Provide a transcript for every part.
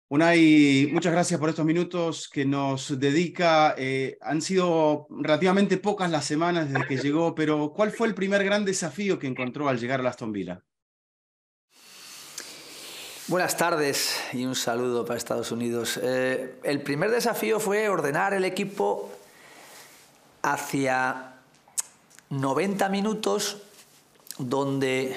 Unai, muchas gracias por estos minutos que nos dedica. Han sido relativamente pocas las semanas desde que llegó, pero ¿cuál fue el primer gran desafío que encontró al llegar a Aston Villa? Buenas tardes y un saludo para Estados Unidos. El primer desafío fue ordenar el equipo hacia 90 minutos donde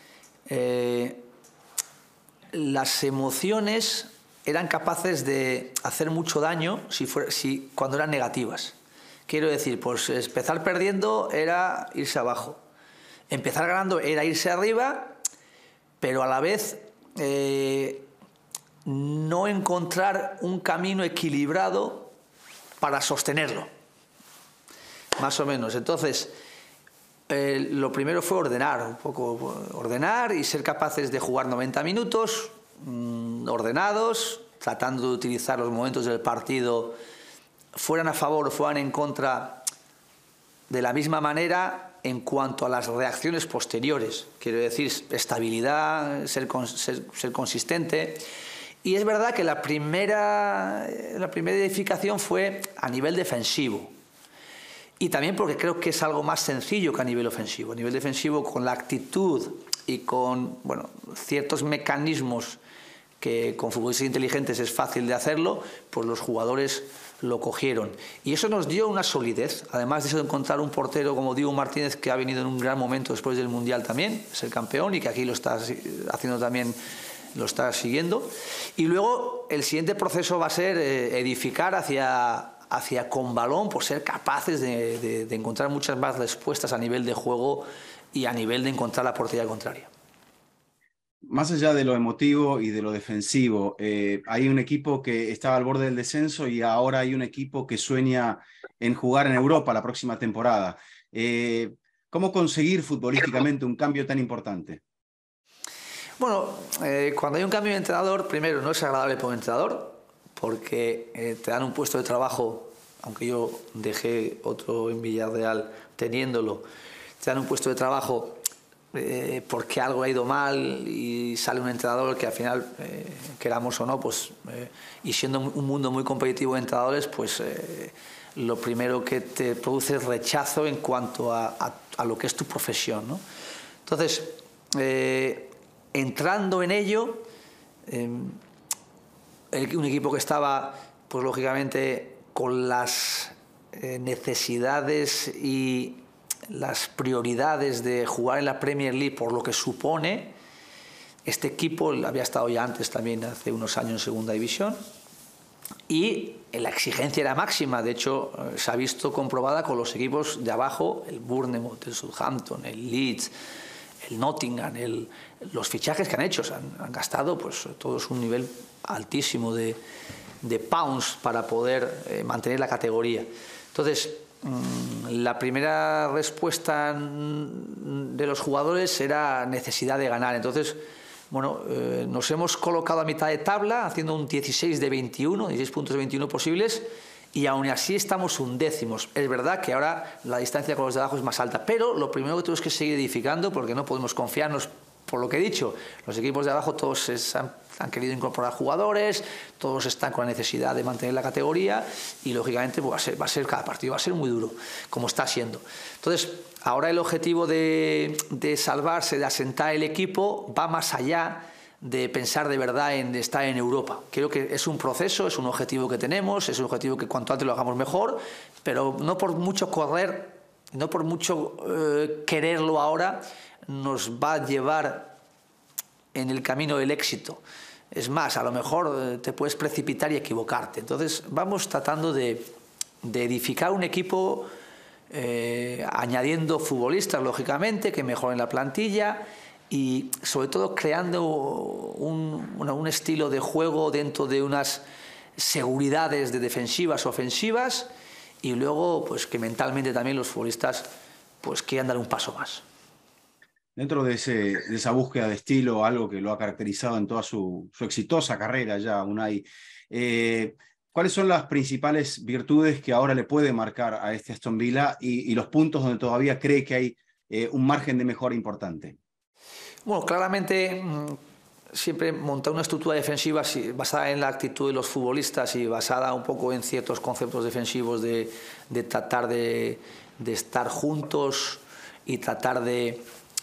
las emociones eran capaces de hacer mucho daño cuando eran negativas. Quiero decir, pues empezar perdiendo era irse abajo. Empezar ganando era irse arriba, pero a la vez no encontrar un camino equilibrado para sostenerlo. Más o menos. Entonces, lo primero fue ordenar y ser capaces de jugar 90 minutos ordenados, tratando de utilizar los momentos del partido, fueran a favor o fueran en contra, de la misma manera en cuanto a las reacciones posteriores. Quiero decir, estabilidad, ser consistente. Y es verdad que la primera edificación fue a nivel defensivo. Y también porque creo que es algo más sencillo que a nivel ofensivo. A nivel defensivo, con la actitud y con ciertos mecanismos que con futbolistas inteligentes es fácil de hacerlo, pues los jugadores lo cogieron. Y eso nos dio una solidez, además de eso de encontrar un portero como Dibu Martínez, que ha venido en un gran momento después del Mundial también, es el campeón y que aquí lo está haciendo también, lo está siguiendo. Y luego el siguiente proceso va a ser edificar hacia con balón, por ser capaces de encontrar muchas más respuestas a nivel de juego y a nivel de encontrar la portería contraria. Más allá de lo emotivo y de lo defensivo, hay un equipo que estaba al borde del descenso y ahora hay un equipo que sueña en jugar en Europa la próxima temporada. ¿Cómo conseguir futbolísticamente un cambio tan importante? Bueno, cuando hay un cambio de entrenador, primero no es agradable para un entrenador, porque te dan un puesto de trabajo, aunque yo dejé otro en Villarreal teniéndolo, te dan un puesto de trabajo porque algo ha ido mal y sale un entrenador que al final, queramos o no, pues, y siendo un mundo muy competitivo de entrenadores, pues lo primero que te produce es rechazo en cuanto a lo que es tu profesión, ¿no? Entonces, entrando en ello, un equipo que estaba, pues lógicamente, con las necesidades y las prioridades de jugar en la Premier League por lo que supone. Este equipo había estado ya antes también, hace unos años, en segunda división, y la exigencia era máxima. De hecho, se ha visto comprobada con los equipos de abajo, el Bournemouth, el Southampton, el Leeds, el Nottingham, los fichajes que han hecho. Han gastado pues todos un nivel altísimo de pounds para poder mantener la categoría. Entonces, la primera respuesta de los jugadores era necesidad de ganar. Entonces, nos hemos colocado a mitad de tabla haciendo un 16 de 21, 16 puntos de 21 posibles, y aún así estamos undécimos. Es verdad que ahora la distancia con los de abajo es más alta, pero lo primero que tenemos que seguir edificando, porque no podemos confiarnos, por lo que he dicho, los equipos de abajo todos han querido incorporar jugadores, todos están con la necesidad de mantener la categoría y lógicamente pues, cada partido va a ser muy duro, como está siendo. Entonces, ahora el objetivo de salvarse, de asentar el equipo, va más allá de pensar de verdad en estar en Europa. Creo que es un proceso, es un objetivo que tenemos, es un objetivo que cuanto antes lo hagamos mejor, pero no por mucho correr, no por mucho quererlo ahora, nos va a llevar en el camino del éxito. Es más, a lo mejor te puedes precipitar y equivocarte. Entonces vamos tratando de edificar un equipo añadiendo futbolistas, lógicamente, que mejoren la plantilla y sobre todo creando un estilo de juego dentro de unas seguridades de defensivas, ofensivas, y luego pues que mentalmente también los futbolistas pues quieran dar un paso más. Dentro de esa búsqueda de estilo, algo que lo ha caracterizado en toda su exitosa carrera ya, Unai, ¿cuáles son las principales virtudes que ahora le puede marcar a este Aston Villa y los puntos donde todavía cree que hay un margen de mejora importante? Bueno, claramente siempre montar una estructura defensiva basada en la actitud de los futbolistas y basada un poco en ciertos conceptos defensivos de tratar de estar juntos y tratar de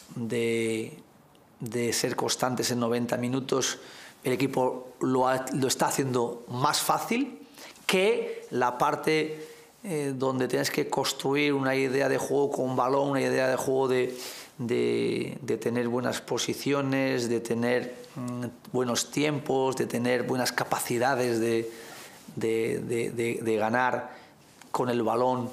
ser constantes en 90 minutos. El equipo lo está haciendo más fácil que la parte donde tienes que construir una idea de juego con balón, una idea de juego de tener buenas posiciones, de tener buenos tiempos, de tener buenas capacidades de ganar con el balón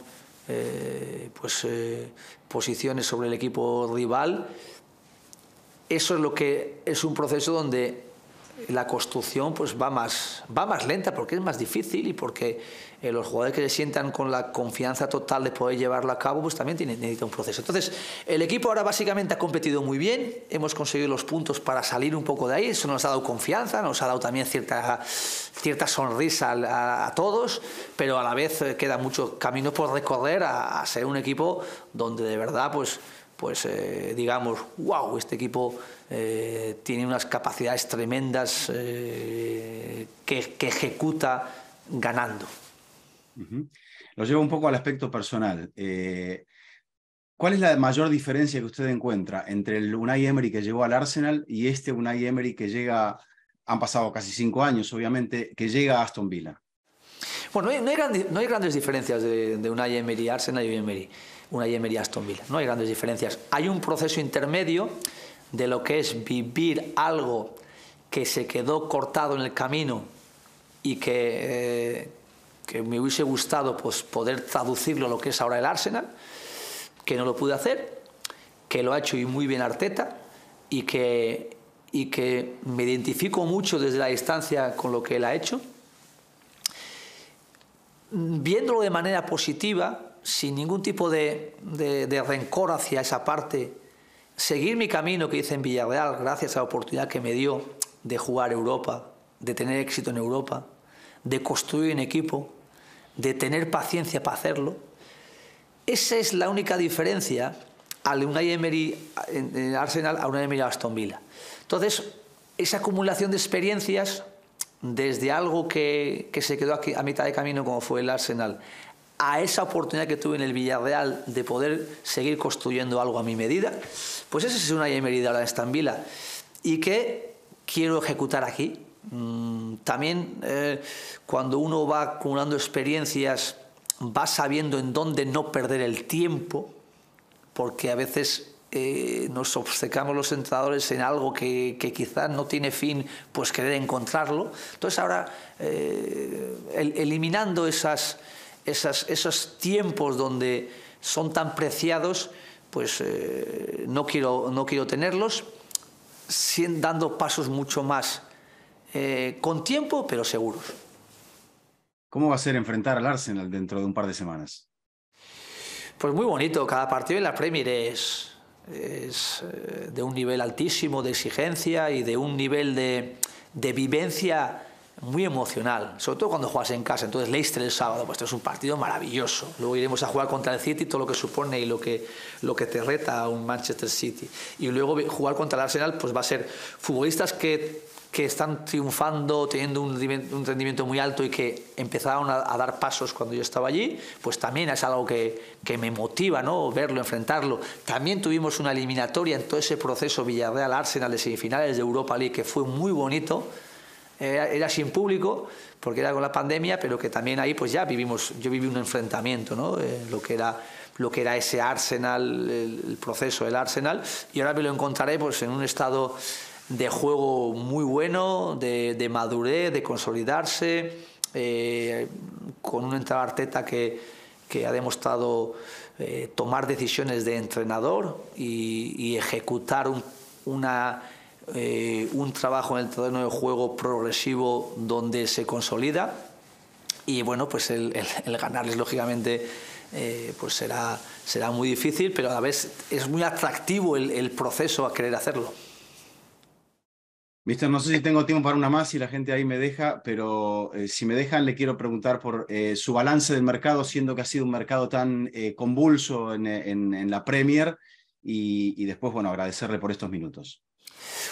posiciones sobre el equipo rival. Eso es lo que es un proceso donde la construcción pues va más lenta, porque es más difícil y porque los jugadores que se sientan con la confianza total de poder llevarlo a cabo pues también necesitan un proceso. Entonces el equipo ahora básicamente ha competido muy bien, hemos conseguido los puntos para salir un poco de ahí, eso nos ha dado confianza, nos ha dado también cierta sonrisa a todos, pero a la vez queda mucho camino por recorrer a ser un equipo donde de verdad digamos, wow, este equipo tiene unas capacidades tremendas que ejecuta ganando. Lo llevo un poco al aspecto personal. ¿Cuál es la mayor diferencia que usted encuentra entre el Unai Emery que llegó al Arsenal y este Unai Emery que llega, han pasado casi 5 años obviamente, que llega a Aston Villa? Bueno, no hay grandes diferencias de Unai Emery Arsenal y Unai Emery Aston Villa. No hay grandes diferencias. Hay un proceso intermedio de lo que es vivir algo que se quedó cortado en el camino y que me hubiese gustado pues, poder traducirlo a lo que es ahora el Arsenal, que no lo pude hacer, que lo ha hecho y muy bien Arteta y que me identifico mucho desde la distancia con lo que él ha hecho. Viéndolo de manera positiva, sin ningún tipo de rencor hacia esa parte, seguir mi camino que hice en Villarreal gracias a la oportunidad que me dio de jugar Europa, de tener éxito en Europa, de construir un equipo, de tener paciencia para hacerlo. Esa es la única diferencia al Unai Emery en Arsenal a Unai Emery a Aston Villa. Entonces, esa acumulación de experiencias desde algo que se quedó aquí a mitad de camino como fue el Arsenal a esa oportunidad que tuve en el Villarreal de poder seguir construyendo algo a mi medida, pues ese es Unai Emery de ahora de Aston Villa y que quiero ejecutar aquí. También cuando uno va acumulando experiencias va sabiendo en dónde no perder el tiempo, porque a veces nos obcecamos los entrenadores en algo que quizás no tiene fin, pues querer encontrarlo. Entonces ahora eliminando esos tiempos donde son tan preciados, pues no quiero tenerlos, dando pasos mucho más con tiempo, pero seguros. ¿Cómo va a ser enfrentar al Arsenal dentro de un par de semanas? Pues muy bonito, cada partido en la Premier es de un nivel altísimo de exigencia y de un nivel de vivencia muy emocional, sobre todo cuando juegas en casa. Entonces Leicester el sábado, pues es un partido maravilloso. Luego iremos a jugar contra el City, todo lo que supone y lo que te reta a un Manchester City. Y luego jugar contra el Arsenal, pues va a ser futbolistas que están triunfando, teniendo un rendimiento muy alto y que empezaron a dar pasos cuando yo estaba allí, pues también es algo que me motiva, ¿no? Verlo, enfrentarlo. También tuvimos una eliminatoria en todo ese proceso Villarreal-Arsenal de semifinales de Europa League que fue muy bonito. Era sin público porque era con la pandemia, pero que también ahí pues yo viví un enfrentamiento, ¿no? Lo que era ese Arsenal, el proceso del Arsenal, y ahora me lo encontraré pues en un estado de juego muy bueno, de madurez, de consolidarse, con un entrenador Arteta que ha demostrado tomar decisiones de entrenador y ejecutar un trabajo en el terreno de juego progresivo donde se consolida. Y bueno, pues el ganarles lógicamente pues será muy difícil, pero a la vez es muy atractivo el proceso a querer hacerlo. Mister, no sé si tengo tiempo para una más, si la gente ahí me deja, pero si me dejan le quiero preguntar por su balance del mercado, siendo que ha sido un mercado tan convulso en la Premier y después, bueno, agradecerle por estos minutos.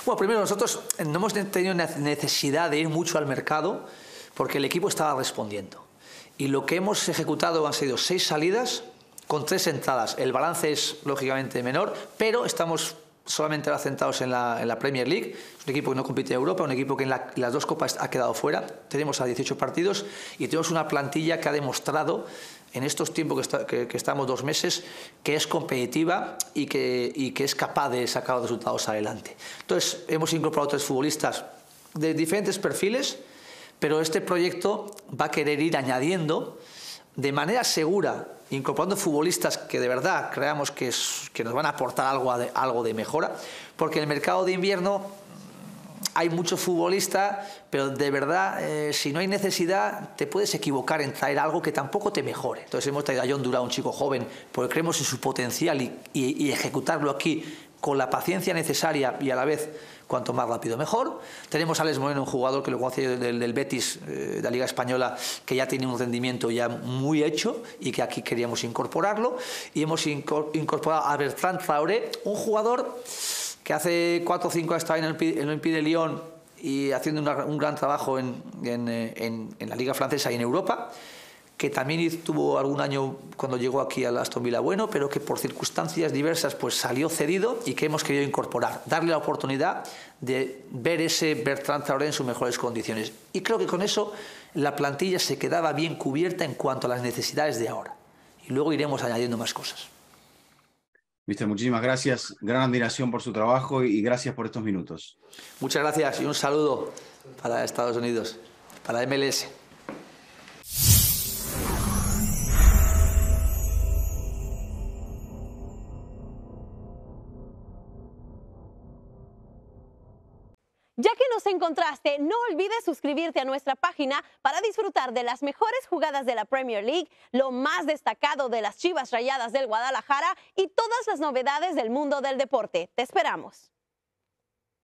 Bueno, primero nosotros no hemos tenido necesidad de ir mucho al mercado porque el equipo estaba respondiendo. Y lo que hemos ejecutado han sido 6 salidas con 3 entradas. El balance es lógicamente menor, pero estamos solamente centrados en la Premier League. Es un equipo que no compite en Europa, un equipo que en las 2 copas ha quedado fuera. Tenemos a 18 partidos y tenemos una plantilla que ha demostrado en estos tiempos que estamos 2 meses que es competitiva y que es capaz de sacar los resultados adelante. Entonces hemos incorporado 3 futbolistas de diferentes perfiles, pero este proyecto va a querer ir añadiendo de manera segura, incorporando futbolistas que de verdad creamos que nos van a aportar algo de mejora, porque en el mercado de invierno hay mucho futbolista, pero de verdad, si no hay necesidad, te puedes equivocar en traer algo que tampoco te mejore. Entonces hemos traído a Jon Durán, un chico joven, porque creemos en su potencial y ejecutarlo aquí con la paciencia necesaria y a la vez cuanto más rápido mejor. Tenemos a Alex Moreno, un jugador que lo conoce del Betis, de la Liga Española, que ya tiene un rendimiento ya muy hecho y que aquí queríamos incorporarlo. Y hemos incorporado a Bertrand Traoré, un jugador que hace 4 o 5 años estaba en el Olympique de Lyon y haciendo un gran trabajo en la Liga Francesa y en Europa, que también tuvo algún año cuando llegó aquí al Aston Villa bueno, pero que por circunstancias diversas pues salió cedido y que hemos querido incorporar, darle la oportunidad de ver ese Bertrand Traoré en sus mejores condiciones. Y creo que con eso la plantilla se quedaba bien cubierta en cuanto a las necesidades de ahora. Y luego iremos añadiendo más cosas. Mister, muchísimas gracias. Gran admiración por su trabajo y gracias por estos minutos. Muchas gracias y un saludo para Estados Unidos, para MLS. Ya que nos encontraste, no olvides suscribirte a nuestra página para disfrutar de las mejores jugadas de la Premier League, lo más destacado de las Chivas Rayadas del Guadalajara y todas las novedades del mundo del deporte. Te esperamos.